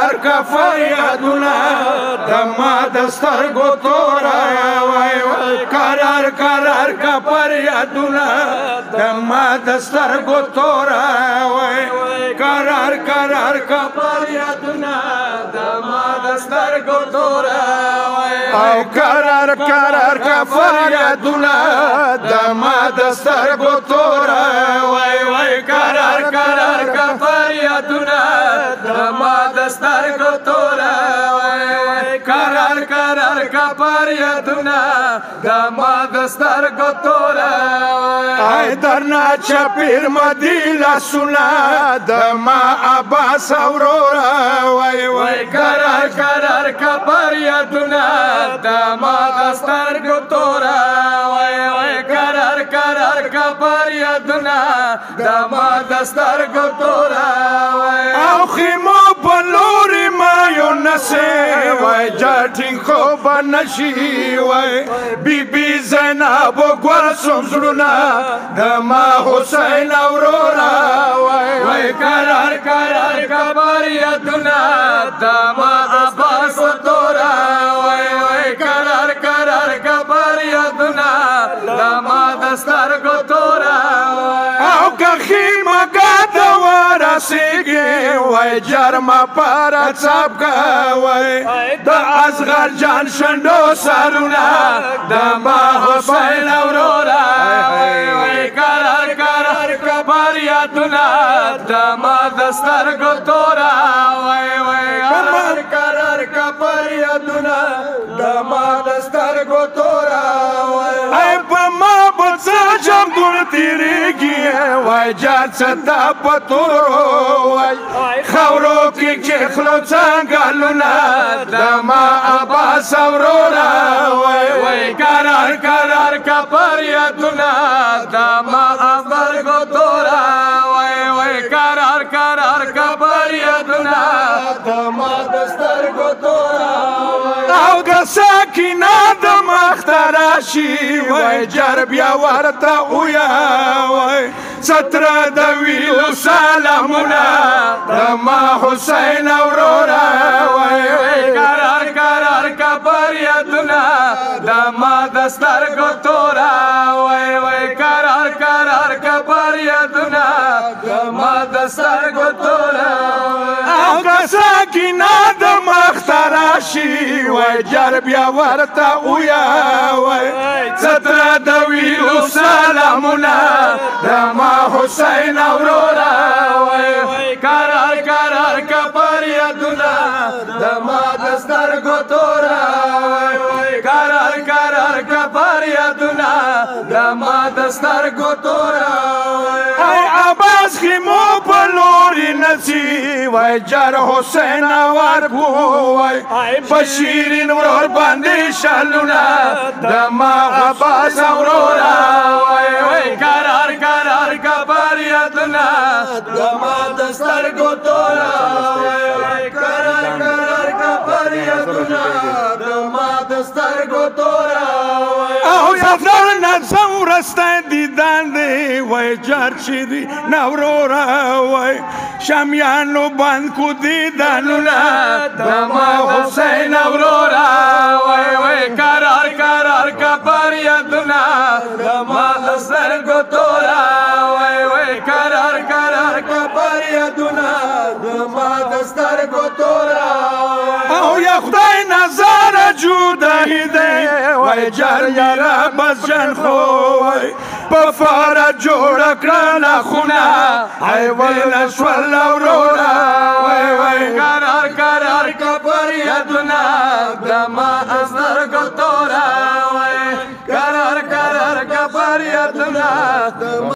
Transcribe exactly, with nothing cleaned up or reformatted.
قرار کا فریادونه دما دسترګو تورا وای وای قرار قرار کا فریادونه دما دسترګو تورا وای وای قرار قرار کا فریادونه دما دسترګو تورا او قرار قرار کا فریادونه دما دسترګو تورا وای وای قرار قرار کا فریادونه دما دسترګو تورا وای وای قرار قرار کا فریادونه دما دسترګو تورا ای درنا چپیر مدیلا سنا دما عباس اورورا وای وای قرار قرار کا فریادونه دما دسترګو تورا وای وای قرار قرار کا فریادونه دما دسترګو تورا او خیمو بلوری مایو نسه وای جاټینګ خو بنشي وای بی بی زینب ګور سمزړونا دما حسین اورورا وای وای قرار قرار کا فریادونه دما عباس تورا وای وای قرار قرار کا فریادونه دما دسترګو تورا او کخی مګا ورسیږي وای جرمه پر څاپ کا وای د اصغر جان شندو سرونه دما حسین اورورا وای وای قرار قرار کا فریادونه دما دسترګو تورا وای وای قرار قرار کا فریادونه دما دسترګو تورا وای په ما بڅ جام ګل تیریږي وای جان ستا پتورو وای خاورو کې چې خلو څنګهلونه دما عباس اورورا وای وای قرار قرار کا فریادونه دما دسترګو تورا وای وای قرار قرار کا فریادونه دما دسترګو تورا او ګسا کینا د مختراشي وای جر بیا ورته ویا وای ستره د ویلو سلامونه دما حسین اورورا وای وای قرار قرار کا فریادونه دما دسترګو تورا وای وای قرار قرار کا فریادونه دما دسترګو تورا او کسا کینا د مختراشي وای جر بیا ورته ویا وای ستره د ویلو سلامونه دما حسین اورورا وای وای قرار قرار کا فریادونه دما دسترګو تورا وای وای قرار قرار کا فریادونه دما دسترګو تورا ای عباس خیمو بلوری نسی وای جر حسین ور بوای بشیرین ورور باندې شالونه دما عباس اورورا وای وای قرار قرار کا فریادونه دما دسترګو تورا وای وای قرار قرار کا فریادونه دما دسترګو تورا او یفر نظم رسته دیدن دی وای جرچی دی نورورا وای شامیانو بند کو دیدنونه دما حسین اورورا وای وای قرار قرار کا فریادونه دما دسترګو تورا وای وای قرار قرار کا فریادونه دما دسترګو تورا او یا خدای نظر جودای دی وای جر یارا بس جن خو وای په فار جوړ کړه خونه ای ول شول اورورا وای وای قرار قرار کا فریادونه دما دسترګو تورا وای قرار قرار کا فریادونه